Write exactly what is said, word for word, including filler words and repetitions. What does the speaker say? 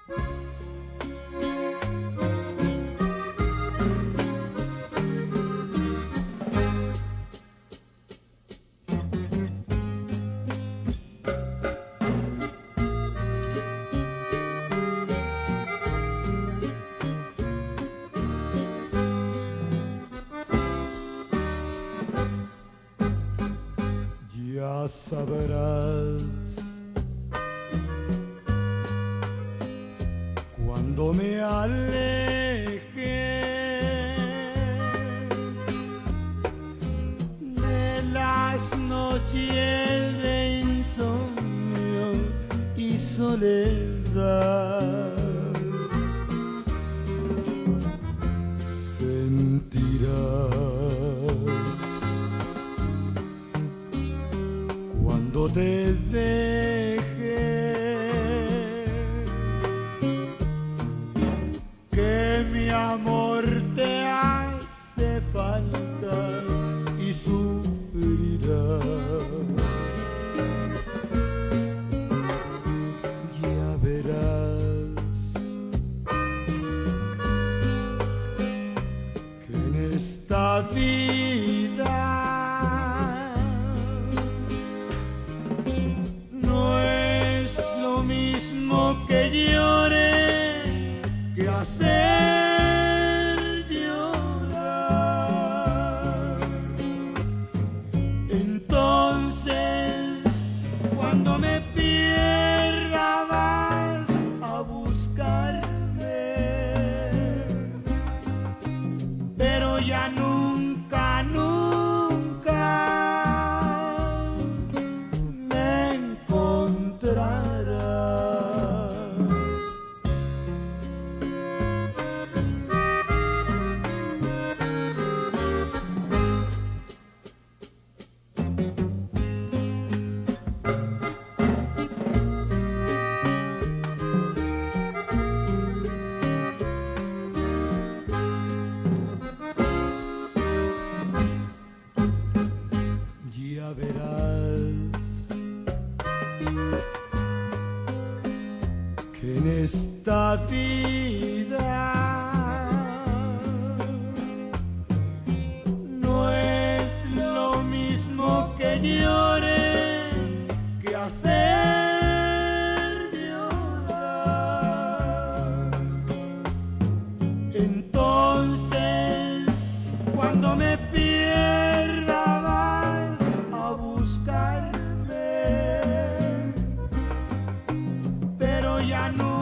Ya sabrás cuando me aleje de las noches de insomnio y soledad. Sentirás cuando te deje que mi amor te hace falta y sufrirás. Ya verás que en esta vida que llore, que hacer llorar. Entonces, cuando me pierda vas a buscarme, pero ya nunca, nunca me encontrarás. Ya verás que en esta vida no es lo mismo que llore, que hacer llorar. Entonces, cuando me pierda vas a buscarme, pero ya no